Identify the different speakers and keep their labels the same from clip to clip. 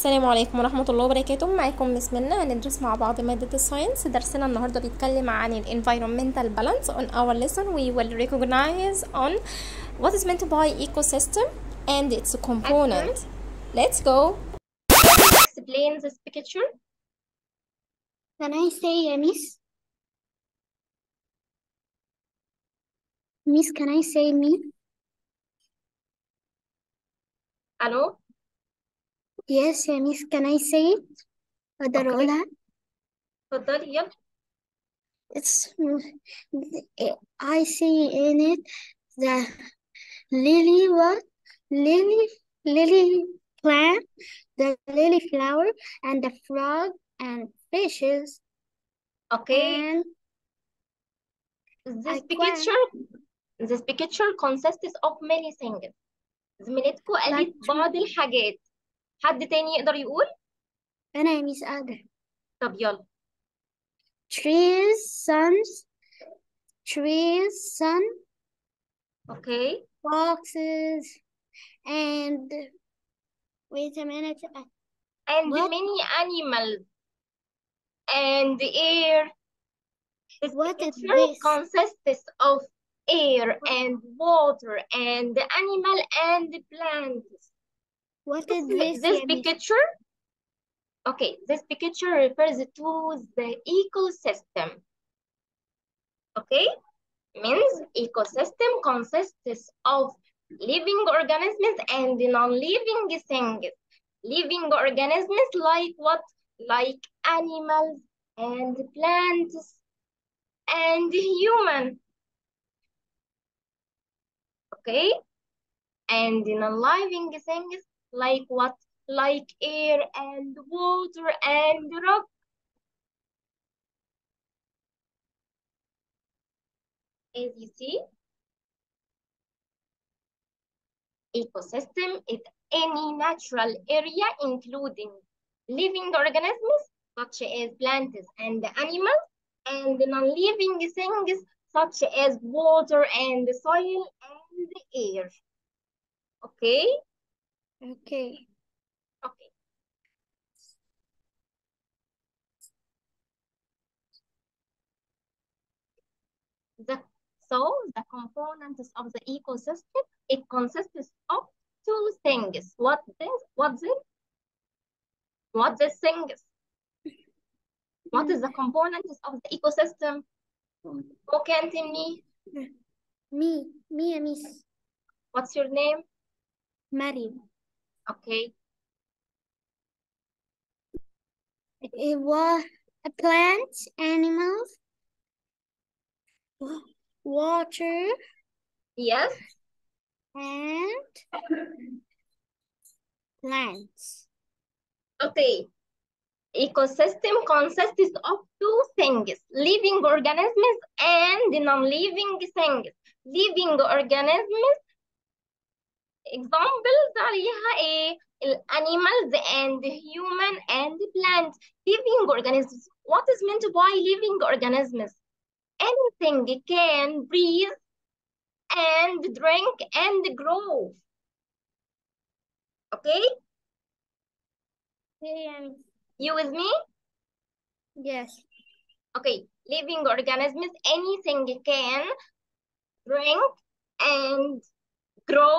Speaker 1: السلام عليكم ورحمة الله وبركاته. معاكم مس منا. هندرس مع بعض مادة الساينس. درسنا النهاردة بيتكلم عن ال environmental balance. On our lesson we will recognize on what is meant by ecosystem and its component. Let's go. Explain this picture.
Speaker 2: Can I say, Miss? Miss, can I say me?
Speaker 1: Hello.
Speaker 2: Yes, Miss, can I say it? أقدر أقولها؟
Speaker 1: اتفضلي يلا.
Speaker 2: It's I see in it the lily plant, the lily flower, and the frog and fishes.
Speaker 1: Okay.
Speaker 2: And
Speaker 1: This picture consists of many things. زميلتكم قالت بعض الحاجات. حد تاني يقدر يقول؟
Speaker 2: أنا يا ميس أقدر.
Speaker 1: طب يلا.
Speaker 2: Trees, sun.
Speaker 1: Okay.
Speaker 2: Boxes and wait a minute.
Speaker 1: And
Speaker 2: What?
Speaker 1: many animals and air. This
Speaker 2: What is
Speaker 1: picture
Speaker 2: this?
Speaker 1: consists of air and water and animal and plants.
Speaker 2: What is this?
Speaker 1: This picture, okay, this picture refers to the ecosystem. Okay, means ecosystem consists of living organisms and non-living things. Living organisms like what? Like animals and plants and human. Okay, and non-living things like what? Like air and water and rock. As you see, ecosystem is any natural area including living organisms such as plants and animals and non-living things such as water and soil and air. Okay?
Speaker 2: Okay.
Speaker 1: Okay. The components of the ecosystem, it consists of two things. What this things? What is the components of the ecosystem? Who can tell me?
Speaker 2: Me, Miss.
Speaker 1: What's your name?
Speaker 2: Mariam.
Speaker 1: Okay.
Speaker 2: It was plants, animals, water.
Speaker 1: Yes.
Speaker 2: And plants.
Speaker 1: Okay. Ecosystem consists of two things, living organisms and non-living things. Living organisms, examples عليها ايه؟ animals and human and plants. Living organisms. What is meant by living organisms? Anything can breathe and drink and grow. Okay?
Speaker 2: Yeah.
Speaker 1: You with me?
Speaker 2: Yes.
Speaker 1: Okay, living organisms, anything can drink and grow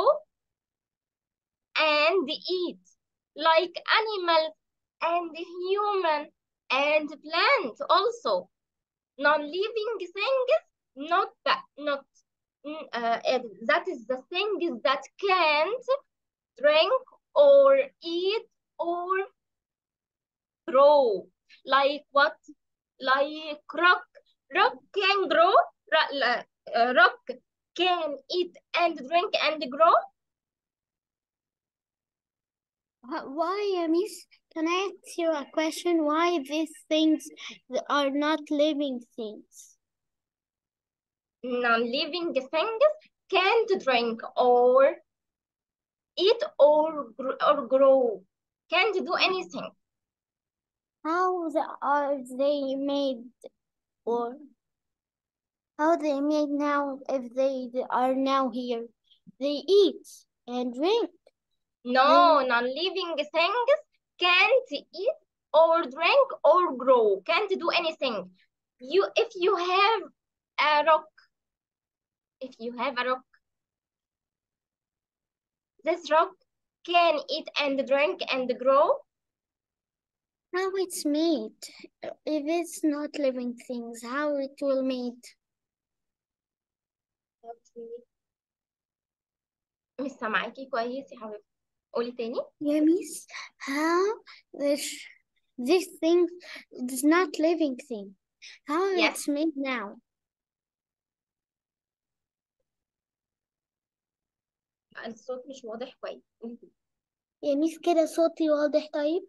Speaker 1: and eat, like animals and human and plants also. Non-living things, that is the things that can't drink or eat or grow. Like what? Like rock. Rock can grow. Rock can eat and drink and grow.
Speaker 2: Why, Miss? Can I ask you a question? Why these things are not living things?
Speaker 1: Non-living things can't drink or eat or grow. Can't do anything.
Speaker 2: How are they made, or how they made now if they are now here? They eat and drink.
Speaker 1: No, non-living things can't eat or drink or grow, can't do anything. If you have a rock, this rock can eat and drink and grow.
Speaker 2: How it's made? If it's not living things, how it will made?
Speaker 1: مش سامعاكي كويس يا حبيبتي، قولي تاني.
Speaker 2: Yeah, miss. How this thing is not living thing? How
Speaker 1: Yes.
Speaker 2: it's made now?
Speaker 1: الصوت مش واضح كويس، قولي تاني.
Speaker 2: يا ميس كده صوتي واضح طيب؟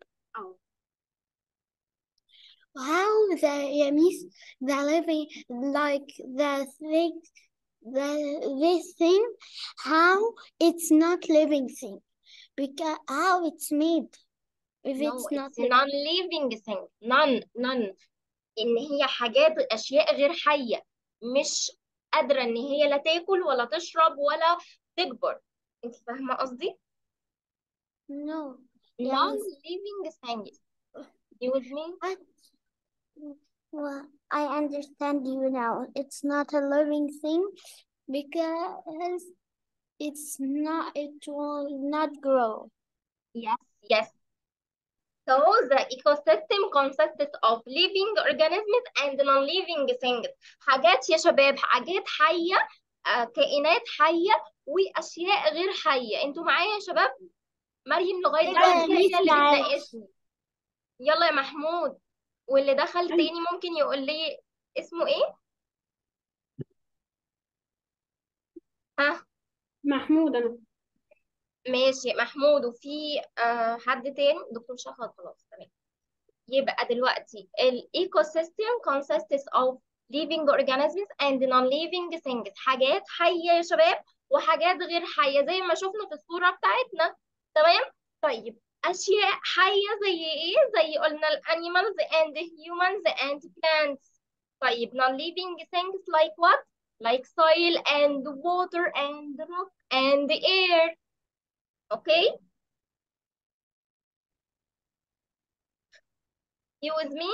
Speaker 2: How يا ميس the living like this thing, how it's not living thing? Because how it's made if
Speaker 1: No,
Speaker 2: it's not
Speaker 1: it's
Speaker 2: living?
Speaker 1: non-living thing. none. إن هي حاجات أشياء غير حية، مش قادرة إن هي لا تاكل ولا تشرب ولا تكبر. أنت فاهمة قصدي؟
Speaker 2: No.
Speaker 1: Non-living things. You with me?
Speaker 2: What? Well, I understand you now. It's not a living thing because it will not grow.
Speaker 1: Yes. So the ecosystem consists of living organisms and non-living things. حاجات يا شباب، حاجات حية، كائنات حية وأشياء غير حية. انتوا معايا يا شباب؟ مريم لغاية دلوقتي هي اللي بتناقشني. يلا يا محمود، واللي دخل تاني ممكن يقول لي اسمه ايه؟ ها؟
Speaker 3: محمود أنا.
Speaker 1: ماشي محمود. وفي حد تاني؟ دكتور شفا. خلاص تمام. يبقى دلوقتي ال ecosystem consists of living organisms and non-living things. حاجات حية يا شباب وحاجات غير حية زي ما شفنا في الصورة بتاعتنا. تمام؟ طيب أشياء حية زي إيه؟ زي قلنا ال animals and humans and plants. طيب non-living things like what? Like soil and water and rock and air. Okay? You with me?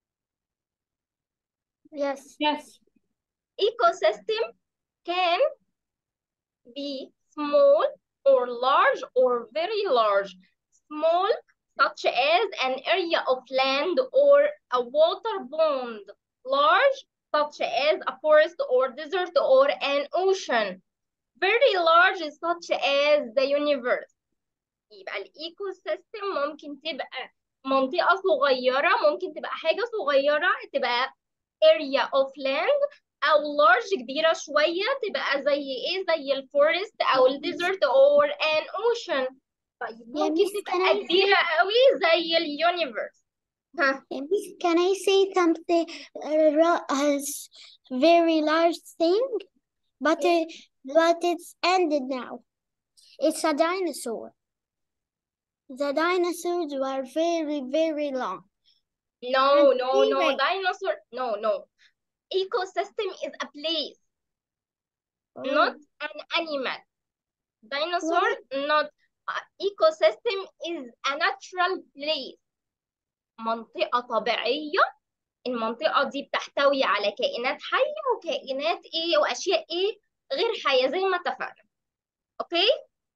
Speaker 2: Yes.
Speaker 1: Ecosystem can be small or large or very large. Small, such as an area of land or a water pond. Large, such as a forest or desert or an ocean. Very large, such as the universe. يبقى الايكو سيستم ممكن تبقى منطقة صغيرة، ممكن تبقى حاجة صغيرة تبقى area of land، أو large كبيرة شوية تبقى زي إيه؟ زي الفورست أو الديزرت or an ocean. طيب ممكن تبقى كبيرة قوي زي اليونيفرس. ها.
Speaker 2: Miss, can I say something as very large thing? But it's ended now. It's a dinosaur. The dinosaurs were very, very long.
Speaker 1: No, dinosaur. No. Ecosystem is a place, not an animal. Dinosaur, not. Ecosystem is a natural place. منطقة طبيعية. المنطقة دي بتحتوي على كائنات حية وكائنات ايه واشياء ايه غير حية زي ما اتفقنا. اوكي؟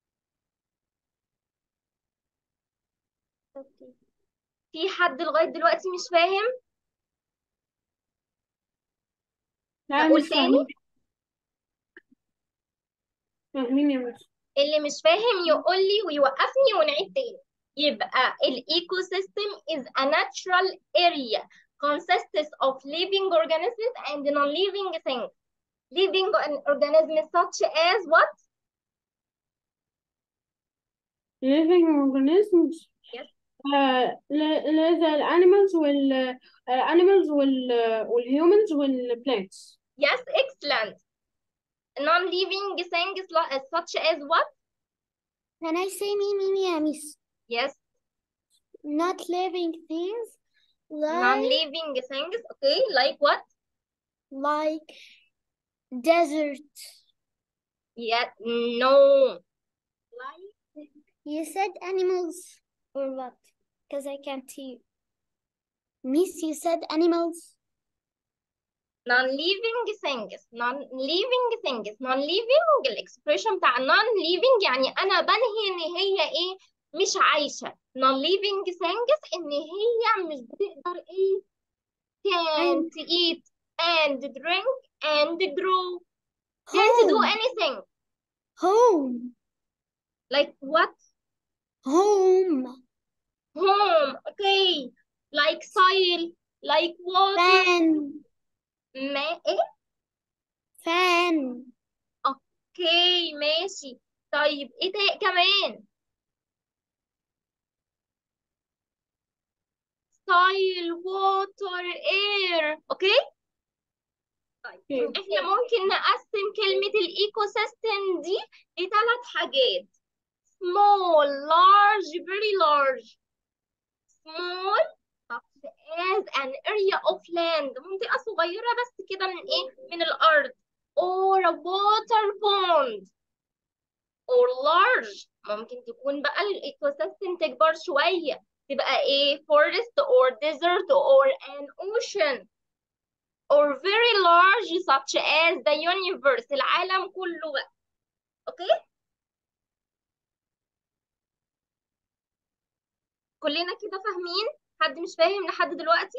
Speaker 1: في حد لغاية دلوقتي مش فاهم؟ هقول تاني؟
Speaker 3: فاهمين يا مس.
Speaker 1: اللي مش فاهم يقول لي ويوقفني ونعيد تاني. يبقى الايكو سيستم is a natural area consists of living organisms and non-living things. Living organisms such as what?
Speaker 3: living organisms.
Speaker 1: Yes.
Speaker 3: زي الانيمالز والهيومنز والبلانتس.
Speaker 1: Yes, excellent. Non-living things such as what?
Speaker 2: Can I say me, Miss?
Speaker 1: Yes.
Speaker 2: Not living things.
Speaker 1: Non-living things. Okay, like what?
Speaker 2: Like desert.
Speaker 1: Yeah, no.
Speaker 2: You said animals or what? because I can't hear. Miss, you said animals.
Speaker 1: non-living things non-living things non-living الاكسبريشن بتاع non-living يعني انا بنهي ان هي ايه مش عايشة. non-living things ان هي مش بتقدر ايه
Speaker 2: And
Speaker 1: can't eat and drink and grow can't do
Speaker 2: home.
Speaker 1: anything.
Speaker 2: Home.
Speaker 1: like what?
Speaker 2: Home.
Speaker 1: home. okay. like soil like water.
Speaker 2: Fan.
Speaker 1: ما ايه
Speaker 2: Fan.
Speaker 1: اوكي ماشي. طيب ايه ده كمان؟ soil water air. اوكي. طيب
Speaker 3: Okay.
Speaker 1: احنا ممكن نقسم كلمة الايكو سيستم دي لثلاث حاجات: small large very large. small such as an area of land منطقة صغيرة بس كده من ايه من الارض or a water pond. or large ممكن تكون بقى الايكو سيستم تكبر شوية تبقى ايه forest or desert or an ocean or very large such as the universe العالم كله بقى. اوكي كلنا كده فاهمين؟ حد مش فاهم لحد دلوقتي؟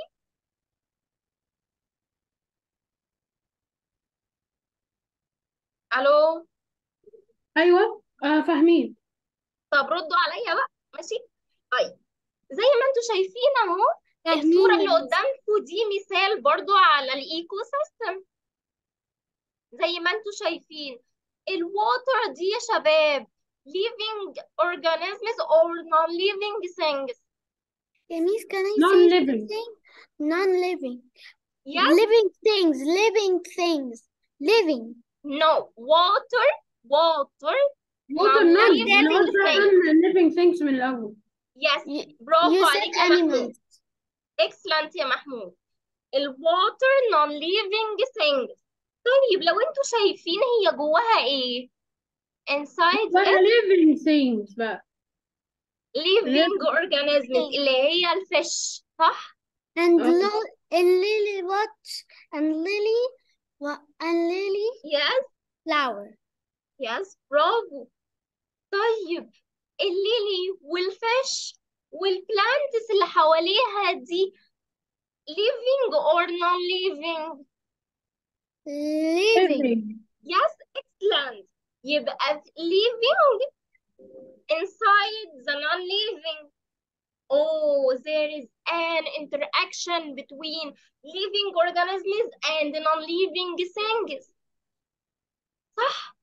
Speaker 1: الو.
Speaker 3: أيوة فاهمين.
Speaker 1: طب ردوا عليا بقى. ماشي. طيب زي ما انتم شايفين اهو الصورة
Speaker 2: فاهمين
Speaker 1: اللي
Speaker 2: يا مس.
Speaker 1: قدامكم دي مثال برضو على الايكو سيستم. زي ما انتم شايفين الووتر دي يا شباب living organisms or non-living things.
Speaker 2: Yeah, Miss, can I say
Speaker 3: Non-living.
Speaker 2: something? Non-living.
Speaker 1: Yes.
Speaker 2: Living things. Living things. Living.
Speaker 1: No. water
Speaker 3: Water
Speaker 1: non-living
Speaker 3: اللي هو
Speaker 1: things.
Speaker 3: non-living things من الأول.
Speaker 1: Yes.
Speaker 2: You
Speaker 1: برافو
Speaker 2: said
Speaker 1: عليك يا محمود.
Speaker 2: animals.
Speaker 1: excellent يا محمود. الووتر non-living things. طيب لو انتوا شايفين هي جواها ايه؟ inside
Speaker 3: ولا
Speaker 1: it
Speaker 3: living things بقى.
Speaker 1: living organisms
Speaker 2: things.
Speaker 1: اللي هي الفش صح؟
Speaker 2: And
Speaker 3: Oh.
Speaker 2: and lily what? And lily what? And lily
Speaker 1: yes
Speaker 2: flower.
Speaker 1: yes برافو. طيب الليلي والفش والبلانتس اللي حواليها دي living or non-living؟
Speaker 2: Living.
Speaker 3: Living.
Speaker 1: yes excellent. يبقى living inside the non-living. oh there is an interaction between living organisms and non-living things صح؟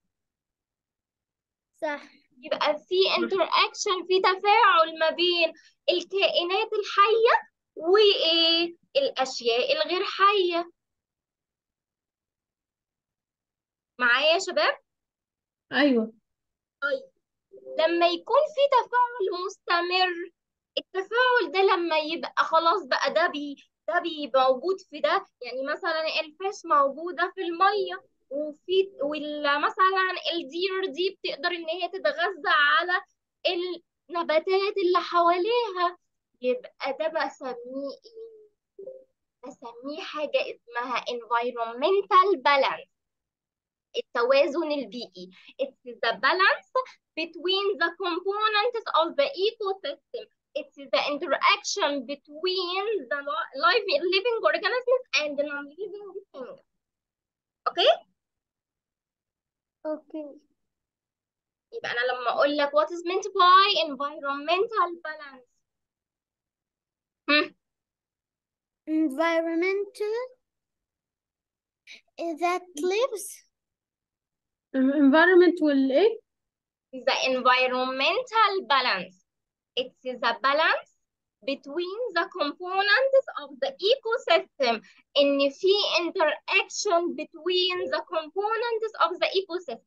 Speaker 2: صح.
Speaker 1: يبقى في interaction في تفاعل ما بين الكائنات الحية وإيه الأشياء الغير حية. معايا يا شباب؟
Speaker 3: أيوة.
Speaker 1: طيب لما يكون في تفاعل مستمر التفاعل ده لما يبقى خلاص بقى ده موجود في ده يعني مثلا الفيش موجودة في المية وفي مثلا الدير دي بتقدر ان هي تتغذى على النباتات اللي حواليها يبقى ده بسميه ايه؟ بسميه حاجة اسمها environmental balance التوازن البيئي. It's the balance between the components of the ecosystem. It's the interaction between the living organisms and the non-living things. Okay?
Speaker 2: Okay.
Speaker 1: يبقى أنا لما أقول لك what is meant by environmental balance.
Speaker 2: Environmental that lives.
Speaker 3: environment والإيه؟
Speaker 1: The environmental balance. It's the balance between the components of the ecosystem. إن في interaction between the components of the ecosystem.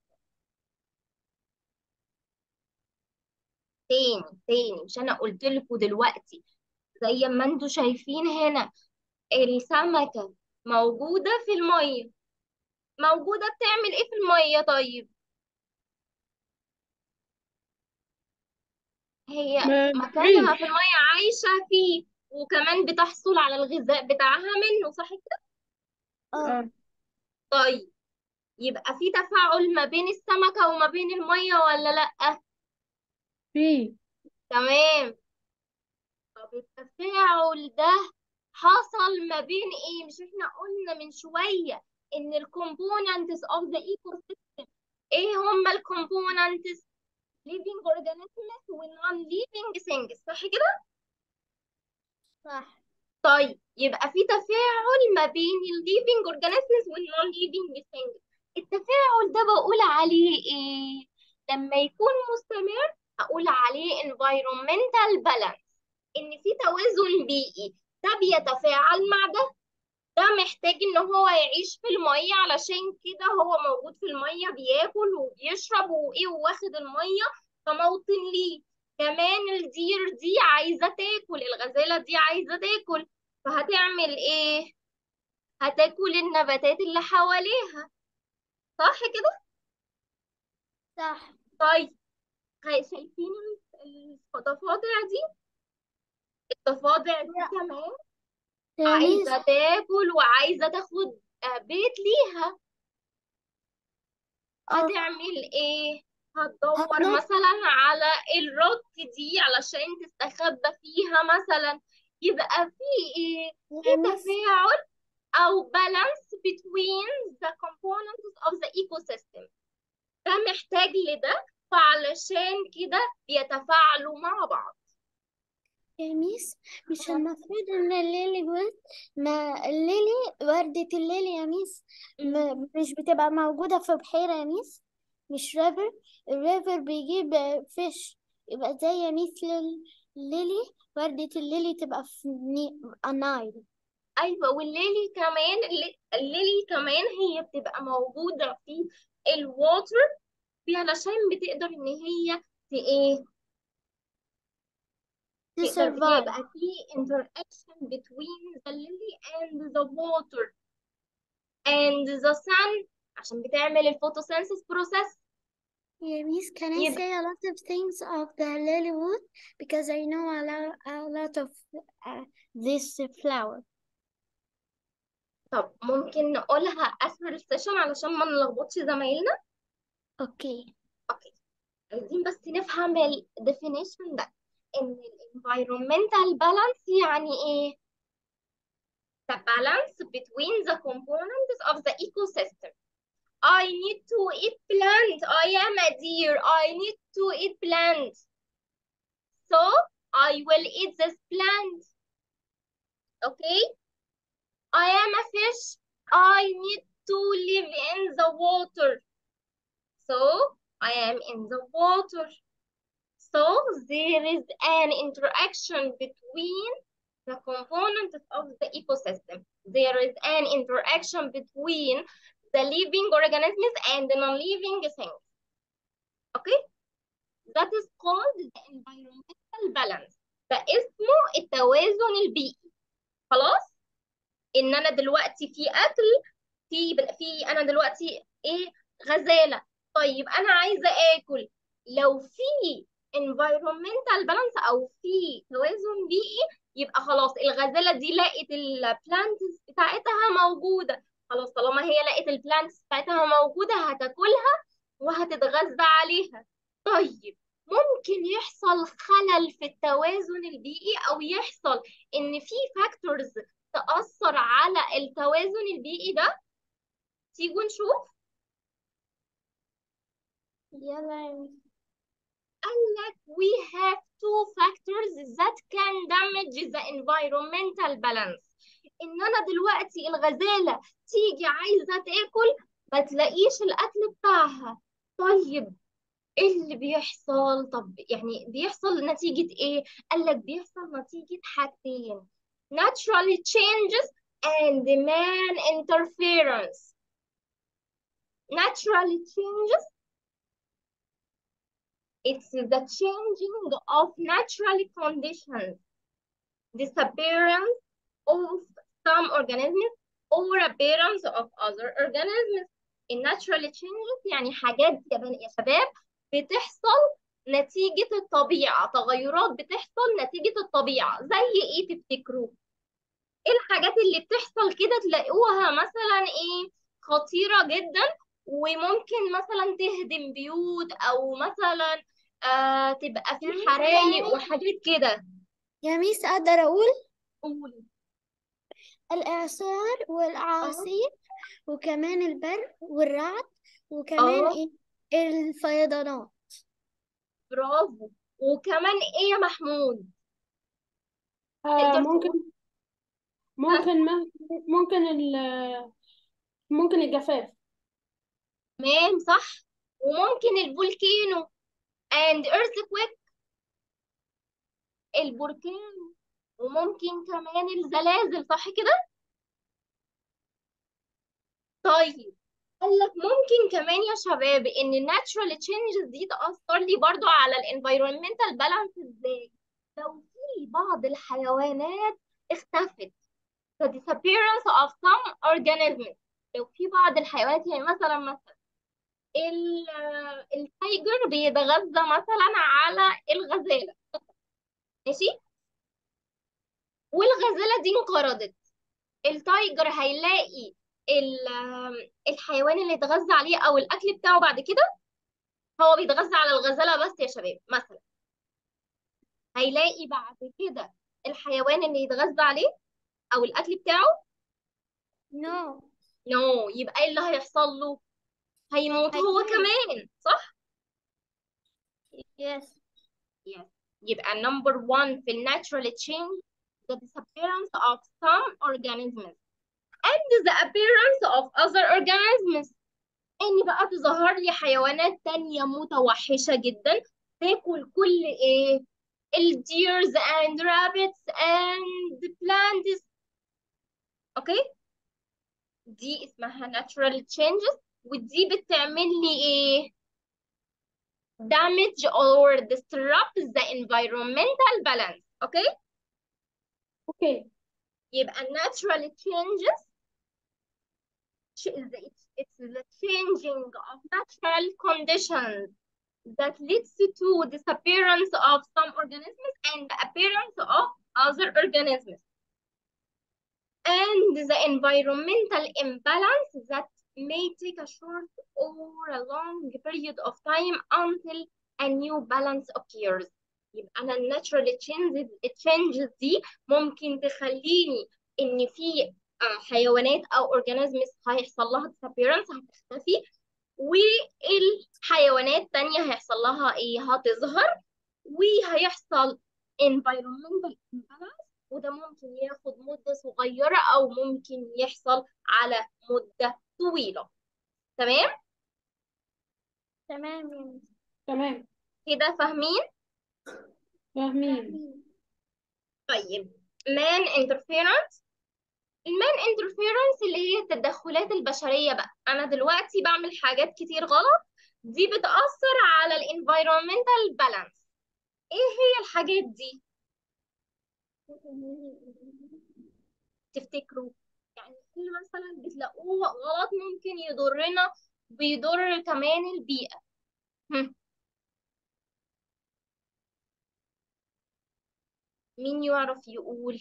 Speaker 1: تاني مش أنا قلت لكم دلوقتي زي ما انتوا شايفين هنا السمكة موجودة في المية موجودة بتعمل ايه في المية؟ طيب هي مكانها
Speaker 3: بعيش.
Speaker 1: في المية، عايشة فيه، وكمان بتحصل على الغذاء بتاعها منه، صح كده؟
Speaker 2: اه.
Speaker 1: طيب يبقى في تفاعل ما بين السمكة وما بين المية ولا لأ؟
Speaker 3: في.
Speaker 1: تمام. طب التفاعل ده حصل ما بين ايه؟ مش احنا قلنا من شوية ان الكومبوننتس اوف ذا ايكو سيستم ايه هم الكومبوننتس؟ living organisms و non living things، صح كده؟
Speaker 2: صح.
Speaker 1: طيب يبقى في تفاعل ما بين ال living organisms وال non living things. التفاعل ده بقول عليه ايه؟ لما يكون مستمر هقول عليه environmental balance، ان في توازن بيئي، ده بيتفاعل مع ده محتاج ان هو يعيش في المية، علشان كده هو موجود في المية بياكل وبيشرب وايه واخد المية كموطن ليه. كمان الدير دي عايزة تاكل، الغزالة دي عايزة تاكل، فهتعمل ايه؟ هتاكل النباتات اللي حواليها، صح كده؟
Speaker 2: صح.
Speaker 1: طيب شايفين الضفادع دي؟ الضفادع دي
Speaker 2: لا
Speaker 1: كمان
Speaker 2: يا ميس.
Speaker 1: عايزة تاكل وعايزة تاخد بيت ليها.
Speaker 2: اه.
Speaker 1: هتعمل ايه؟ هتدور
Speaker 2: هتنط.
Speaker 1: مثلا على الروك دي علشان تستخبى فيها مثلا. يبقى في ايه؟ في
Speaker 2: يا ميس.
Speaker 1: تفاعل او balance between the components of the ecosystem، ده محتاج لده، فعلشان كده بيتفاعلوا مع بعض.
Speaker 2: يا ميس، مش المفروض ان الليلي ورد، ما الليلي وردة الليلي يا ميس مش بتبقى موجودة في بحيرة يا ميس؟ مش ريفر؟ الريفر بيجيب فيش، يبقى زي يا ميس الليلي، وردة الليلي تبقى في النايل.
Speaker 1: ايوه، والليلي كمان، الليلي كمان هي بتبقى موجودة في الووتر، في علشان بتقدر ان هي ايه،
Speaker 2: to
Speaker 1: تقدر
Speaker 2: survive.
Speaker 1: يبقى في interaction between the lily and the water and the sun، عشان بتعمل الفوتوسينثيس بروسيس.
Speaker 2: Yeah, Miss, can I
Speaker 1: يبقى
Speaker 2: say a lot of things of the lilywood because I know a lot of this flower.
Speaker 1: طب ممكن نقولها آخر السيشن علشان ما نلخبطش زمايلنا.
Speaker 2: Okay.
Speaker 1: اوكي، عايزين بس نفهم ال definition ده، ان ال environmental balance يعني ايه؟ the balance between the components of the ecosystem. I need to eat plant. I am a deer. I need to eat plant. So I will eat this plant. Okay? I am a fish. I need to live in the water. So I am in the water. So there is an interaction between the components of the ecosystem. There is an interaction between the living organisms and the non-living things. Okay? That is called the environmental balance. ده اسمه التوازن البيئي. خلاص؟ ان انا دلوقتي في اكل، في انا دلوقتي ايه؟ غزالة. طيب انا عايزة اكل، لو في environmental balance او في توازن بيئي، يبقى خلاص الغزالة دي لقت البلانتس بتاعتها موجودة. خلاص طالما هي لقت البلانتس بتاعتها موجودة هتاكلها وهتتغذى عليها. طيب ممكن يحصل خلل في التوازن البيئي، او يحصل ان في فاكتورز تأثر على التوازن البيئي ده. تيجوا نشوف.
Speaker 2: يلا يا ميس.
Speaker 1: قال لك we have two factors that can damage the environmental balance. ان انا دلوقتي الغزالة تيجي عايزة تاكل ما تلاقيش الاكل بتاعها. طيب ايه اللي بيحصل؟ طب يعني بيحصل نتيجة ايه؟ قال لك بيحصل نتيجة حاجتين: natural changes and man interference. natural changes, it's the changing of natural conditions, disappearance of some organisms or appearance of other organisms. الناتشرال changes يعني حاجات يا شباب بتحصل نتيجة الطبيعة، تغيرات بتحصل نتيجة الطبيعة. زي ايه تفتكروا؟ ايه الحاجات اللي بتحصل كده تلاقوها مثلا ايه خطيرة جدا، وممكن مثلا تهدم بيوت، او مثلا تبقى في
Speaker 2: يا ميس
Speaker 1: حرايق وحاجات كده؟
Speaker 2: يا ميس أقدر أقول
Speaker 1: قولي.
Speaker 2: الإعصار
Speaker 1: اه.
Speaker 2: والأعاصير وكمان البرق والرعد وكمان
Speaker 1: اه.
Speaker 2: إيه الفيضانات.
Speaker 1: برافو. وكمان ايه يا محمود؟
Speaker 3: آه
Speaker 1: تقدر
Speaker 3: ممكن
Speaker 1: تقول؟ ها.
Speaker 3: ممكن ممكن ممكن الجفاف.
Speaker 1: تمام، صح. وممكن الفولكينو and earthquake، البركان. وممكن كمان الزلازل، صح كده؟ طيب، قال لك ممكن كمان يا شباب ان الناتشورال تشينجز دي تأثر لي برضو على الانفايرمنتال بالانس. ازاي؟ لو في بعض الحيوانات اختفت، the disappearance of some organisms. لو في بعض الحيوانات، يعني مثلا التايجر بيتغذى مثلا على الغزالة، ماشي، والغزالة دي انقرضت، التايجر هيلاقي الحيوان اللي يتغذى عليه او الاكل بتاعه بعد كده. هو بيتغذى على الغزالة بس يا شباب، مثلا هيلاقي بعد كده الحيوان اللي يتغذى عليه او الاكل بتاعه؟
Speaker 2: No.
Speaker 1: نو. يبقى ايه اللي هيحصل له؟ هيموت هو
Speaker 2: هيموت.
Speaker 1: كمان، صح؟
Speaker 2: Yes.
Speaker 1: Yes. يبقى number one في ال natural change the disappearance of some organisms and the appearance of other organisms. ان بقى تظهر لي حيوانات تانية متوحشة جدا تاكل كل ايه الديرز and rabbits and plants. اوكي، دي اسمها natural changes، ودي بتعمل لي ايه damage or disrupt the environmental balance. اوكي،
Speaker 3: اوكي.
Speaker 1: يبقى natural changes it's the changing of natural conditions that leads to disappearance of some organisms and the appearance of other organisms, and the environmental imbalance that may take a short or a long period of time until a new balance occurs. يبقى أنا الناتشورال changes دي ممكن تخليني إن في حيوانات أو organisms هيحصل لها disappearance، هتختفي، والحيوانات تانية هيحصل لها إيه هتظهر، وهيحصل environmental imbalance، وده ممكن ياخد مدة صغيرة أو ممكن يحصل على مدة طويلة. تمام؟
Speaker 2: تمام يا ميس.
Speaker 3: تمام.
Speaker 1: كده فاهمين؟
Speaker 3: فاهمين.
Speaker 1: طيب، man interference. المان interference اللي هي التدخلات البشرية بقى. أنا دلوقتي بعمل حاجات كتير غلط، دي بتأثر على ال environmental balance. إيه هي الحاجات دي؟ تفتكروا؟ يعني إيه مثلا بتلاقوه غلط ممكن يضرنا، بيضر كمان البيئة؟ هم. مين يعرف يقول؟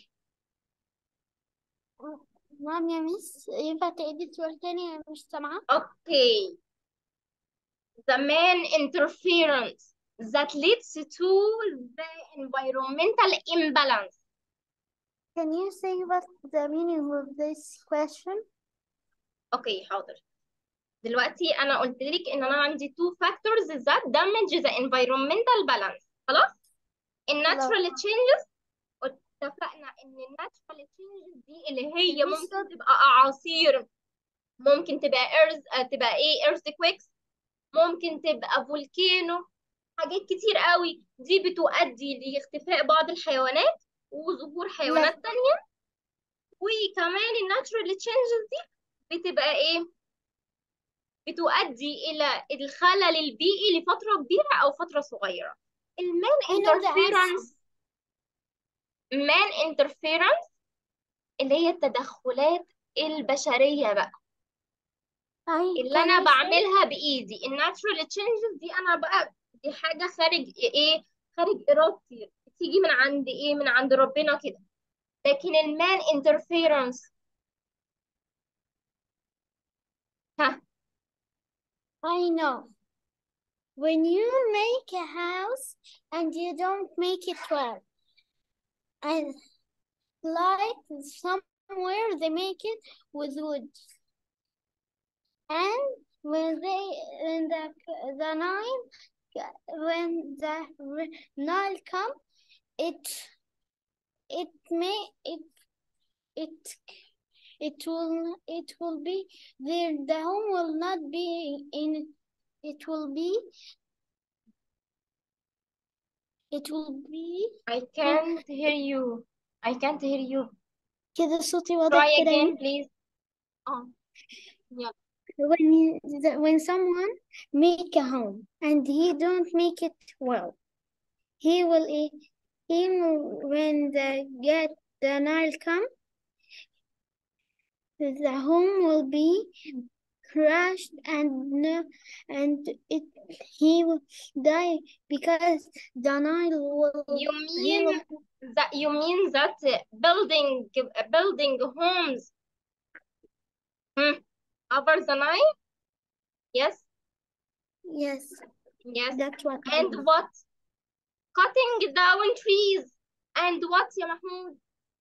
Speaker 2: نعم يا ميس، ينفع تعيدي السؤال تاني؟ أنا مش سامعة.
Speaker 1: اوكي. The main interference that leads to the environmental imbalance.
Speaker 2: Can you say what the meaning of this question?
Speaker 1: اوكي، حاضر. دلوقتي انا قلت لك ان انا عندي two factors that damage the environmental balance. خلاص؟
Speaker 2: خلاص.
Speaker 1: الناتشورال changes، اتفقنا ان الناتشورال changes دي اللي هي
Speaker 2: ميس
Speaker 1: ممكن تبقى اعاصير، ممكن تبقى تبقى ايه earthquakes، ممكن تبقى فولكينو، حاجات كتير قوي دي بتؤدي لاختفاء بعض الحيوانات وظهور
Speaker 2: لا.
Speaker 1: حيوانات تانية. وكمان الناتشورال تشينجز دي بتبقى ايه بتؤدي الى الخلل البيئي لفترة كبيرة او فترة صغيرة. المان
Speaker 2: I know the answer.
Speaker 1: انترفيرنس، مان انترفيرنس اللي هي التدخلات البشرية بقى، اللي
Speaker 2: Can
Speaker 1: انا
Speaker 2: you say?
Speaker 1: بعملها بايدي. الناتشورال تشينجز دي انا بقى دي حاجة خارج ايه، خارج ارادتي، بتيجي من عند ايه، من عند ربنا كده. لكن المان انترفيرنس، ها.
Speaker 2: I know. When you make a house and you don't make it well, and like somewhere they make it with wood, and when the Nile when the Nile come, it may it it will be there. The home will not be in. It will be
Speaker 1: I can't hear you. I can't hear you.
Speaker 2: كده صوتي واضح
Speaker 1: Try
Speaker 2: كده
Speaker 1: again
Speaker 2: يعني.
Speaker 1: please. اه يلا.
Speaker 2: When someone make a home and he don't make it well, he will when the Nile come, the home will be crashed and it he will die because the Nile will
Speaker 1: You mean that building homes over the Nile? Yes.
Speaker 2: yes,
Speaker 1: Yes.
Speaker 2: that's what I
Speaker 1: And
Speaker 2: mean.
Speaker 1: what? Cutting down trees. And what يا محمود؟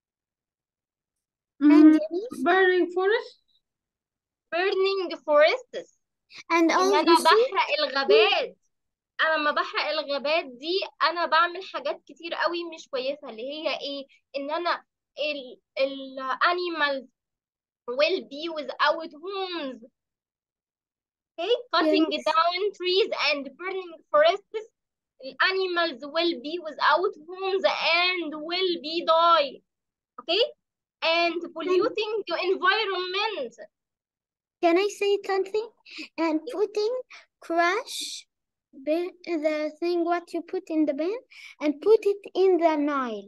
Speaker 2: And
Speaker 3: burning forest.
Speaker 1: Burning forests.
Speaker 2: and
Speaker 1: إن
Speaker 2: all
Speaker 1: أنا
Speaker 2: you see
Speaker 1: بحرق الغابات. أنا لما بحرق الغابات دي أنا بعمل حاجات كتير قوي مش كويسة، اللي هي إيه؟ إن أنا ال animals will be without homes. Okay, cutting
Speaker 2: yes.
Speaker 1: down trees and burning forests, animals will be without homes and will be die. Okay, and polluting the environment.
Speaker 2: Can I say something? And putting crush the thing what you put in the bin and put it in the Nile.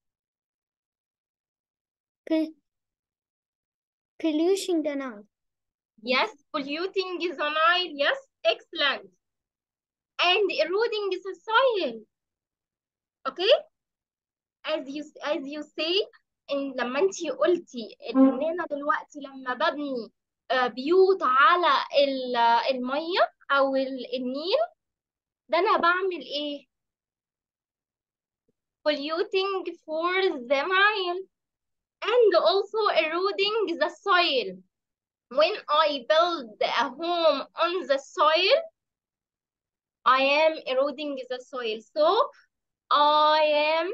Speaker 2: Polluting the Nile.
Speaker 1: Yes, polluting the Nile. Yes, excellent. And eroding the soil. Okay, as you say. إن لما انتي قلتي ان انا دلوقتي لما ببني بيوت على المية او النيل، ده انا بعمل ايه؟ polluting for the Nile and also eroding the soil. When I build a home on the soil, I am eroding the soil. So I am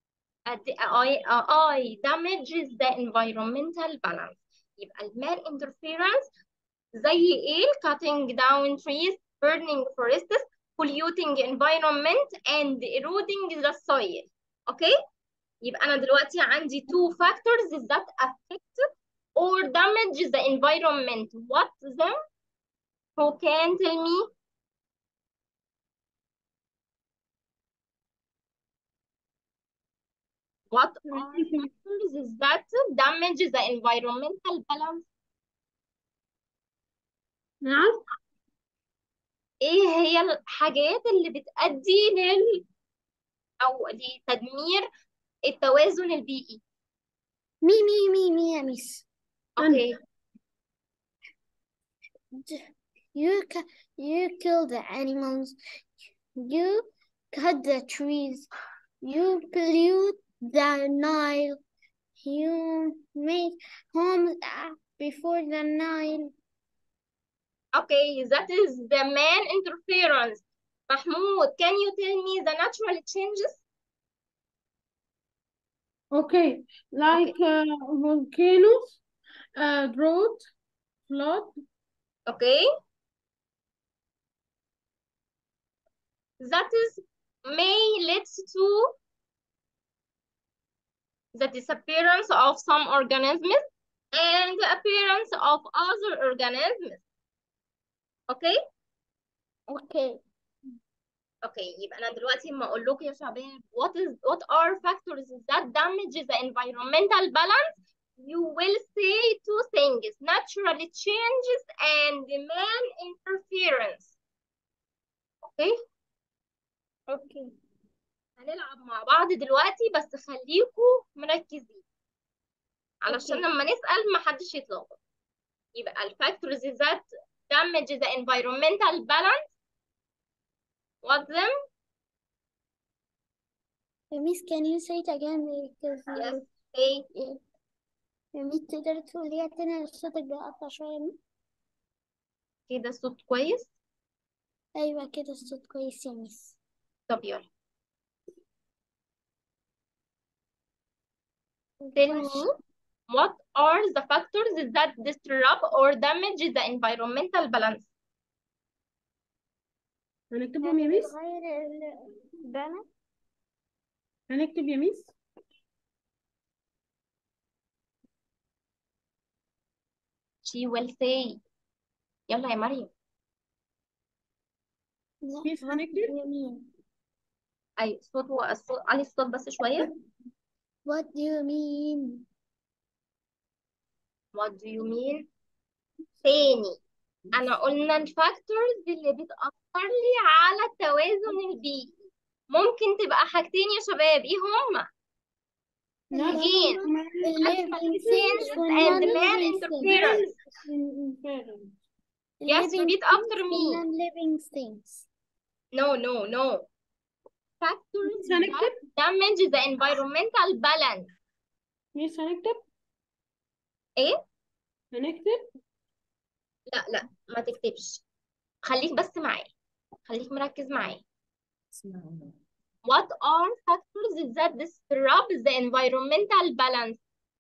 Speaker 1: I damages the environmental balance. يبقى المال interference زي ايه؟ cutting down trees, burning forests, polluting environment and eroding the soil. Okay? يبقى أنا دلوقتي عندي two factors that affect or damage the environment. What them? Who can tell me? What are factors that damage the environmental balance?
Speaker 3: نعم.
Speaker 1: ايه هي الحاجات اللي بتؤدي او لتدمير التوازن البيئي؟
Speaker 2: Me, يا ميس.
Speaker 1: اوكي.
Speaker 2: You kill the animals. You cut the trees. You pollute the Nile. You make homes before the Nile.
Speaker 1: Okay, that is the man interference. Mahmoud, can you tell me the natural changes?
Speaker 3: Okay, like volcanoes, drought, flood.
Speaker 1: Okay. That is may lead to the disappearance of some organisms and the appearance of other organisms. Okay.
Speaker 2: Okay.
Speaker 1: Okay, يبقى أنا دلوقتي ما أقول لكم يا شباب what are factors that damage the environmental balance, you will say two things: natural changes and man interference. Okay.
Speaker 2: Okay.
Speaker 1: هنلعب مع بعض دلوقتي بس خليكوا مركزين علشان
Speaker 2: Okay.
Speaker 1: لما نسأل محدش يتلخبط. يبقى الفاكتورز that damage the environmental balance what them.
Speaker 2: Miss, can you say it again because
Speaker 1: Yes. Say
Speaker 2: Miss تقدر تقوليها تاني صوتك بيقطع شوية.
Speaker 1: كده الصوت كويس.
Speaker 2: أيوة كده الصوت كويس يا ميس.
Speaker 1: طب يلا tell me what are the factors that disrupt or damage the environmental balance.
Speaker 3: هنكتبهم يا ميس؟
Speaker 2: بتغير البنا.
Speaker 3: هنكتب يا ميس؟
Speaker 1: She will say. يلا يا مريم.
Speaker 3: ميس هنكتب؟
Speaker 2: يمين.
Speaker 1: أي الصوت هو الصوت علي الصوت بس شوية.
Speaker 2: What do you mean?
Speaker 1: What do you mean؟ تاني أنا قلنا الفاكتورز اللي بتأثر لي على التوازن البيئي ممكن تبقى حاجتين يا شباب، إيه هما؟ Again,
Speaker 2: living things
Speaker 1: changes and man interference. Yes, repeat after me.
Speaker 2: Non-living things.
Speaker 1: No. Factors that
Speaker 3: هنكتب؟
Speaker 1: damage the environmental balance.
Speaker 3: ميس هنكتب؟
Speaker 1: إيه؟
Speaker 3: هنكتب؟
Speaker 1: لا ما تكتبش، خليك بس معايا، خليك مركز معايا. What are factors that disrupt the environmental balance?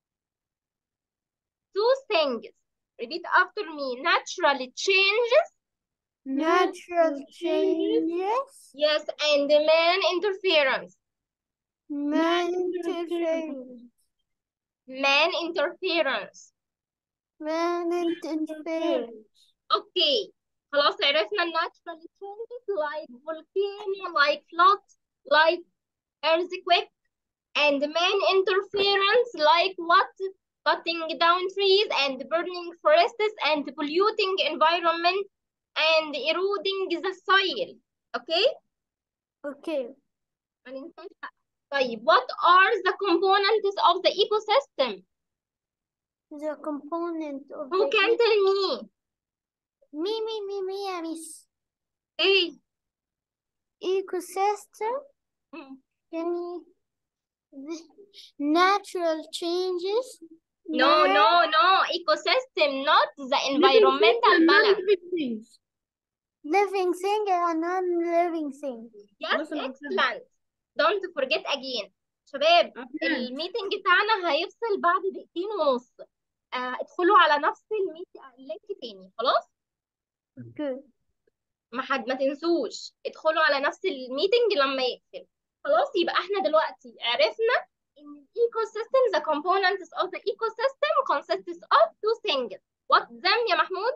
Speaker 1: Two things. Repeat after me. Natural changes.
Speaker 2: Natural changes.
Speaker 1: Yes, and man interference.
Speaker 2: Man interference.
Speaker 1: Man interference.
Speaker 2: Man interference.
Speaker 1: Okay. خلاص عرفنا natural changes like volcano, like floods, like earthquake, and man interference like what? Cutting down trees and burning forests and polluting environment and eroding the soil. Okay?
Speaker 2: Okay.
Speaker 1: ما ننساش بقى. طيب what are the components of the ecosystem?
Speaker 2: The component of
Speaker 1: Who
Speaker 2: the
Speaker 1: can tell me?
Speaker 2: me, يا miss.
Speaker 1: ايه؟
Speaker 2: Ecosystem. Natural changes.
Speaker 1: No. Ecosystem, not the environmental balance.
Speaker 2: Living thing and non-living thing.
Speaker 1: Yes, excellent. Don't forget again. شباب الميتنج بتاعنا هيفصل بعد دقيقتين ونص. ادخلوا على نفس اللينك تاني خلاص؟
Speaker 2: Good.
Speaker 1: ما تنسوش ادخلوا على نفس الميتنج لما يقفل. خلاص يبقى احنا دلوقتي عرفنا ان ecosystem the components of the ecosystem consists of two things. What them يا محمود؟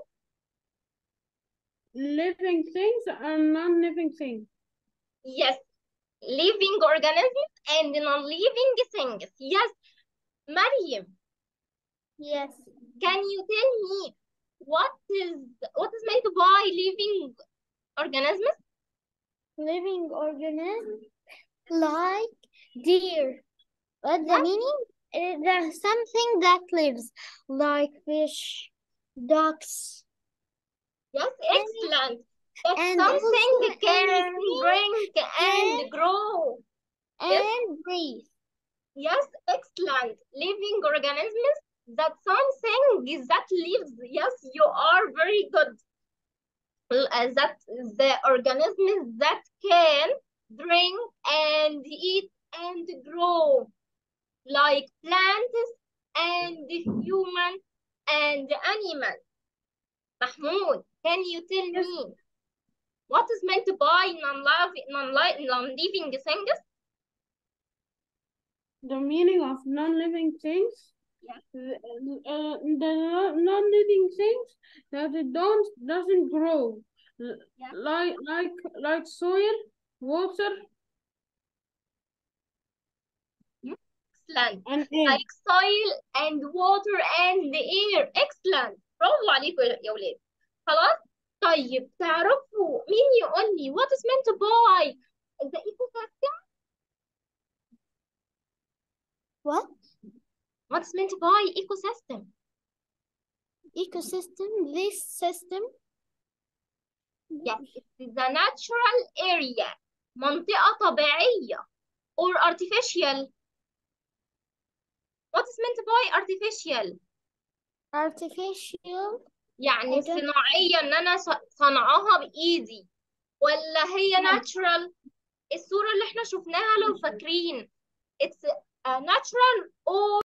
Speaker 3: living things and non-living things.
Speaker 1: Yes, living organisms and non-living things. Yes, Mariam.
Speaker 2: Yes.
Speaker 1: Can you tell me what is meant by living organisms?
Speaker 2: Living organism like deer. What's the meaning? There's something that lives, like fish, ducks.
Speaker 1: Yes, excellent. That
Speaker 2: And
Speaker 1: something
Speaker 2: also
Speaker 1: can
Speaker 2: anything
Speaker 1: drink and grow.
Speaker 2: and breathe.
Speaker 1: Yes, excellent. Living organisms, that something that lives. Yes, you are very good. That the organisms that can drink and eat and grow, like plants and human and animals. Mahmoud, can you tell me what is meant by non-living things?
Speaker 3: The meaning of non-living things?
Speaker 1: Yes.
Speaker 3: The non-living things that it doesn't grow.
Speaker 1: Yeah.
Speaker 3: Like soil, water,
Speaker 1: Excellent.
Speaker 3: and air.
Speaker 1: Like soil and water and air. Excellent. برافو عليكم يا ولاد. خلاص؟ طيب تعرفوا مين يقول لي what is meant by the ecosystem.
Speaker 2: What?
Speaker 1: What's meant by ecosystem?
Speaker 2: Ecosystem, this system.
Speaker 1: Yes, it's the natural area. منطقة طبيعية. Or artificial. What is meant by artificial?
Speaker 2: Artificial.
Speaker 1: يعني
Speaker 2: I don't-
Speaker 1: صناعية إن أنا صنعها بإيدي، ولا هي natural؟ الصورة اللي احنا شفناها لو فاكرين it's a natural or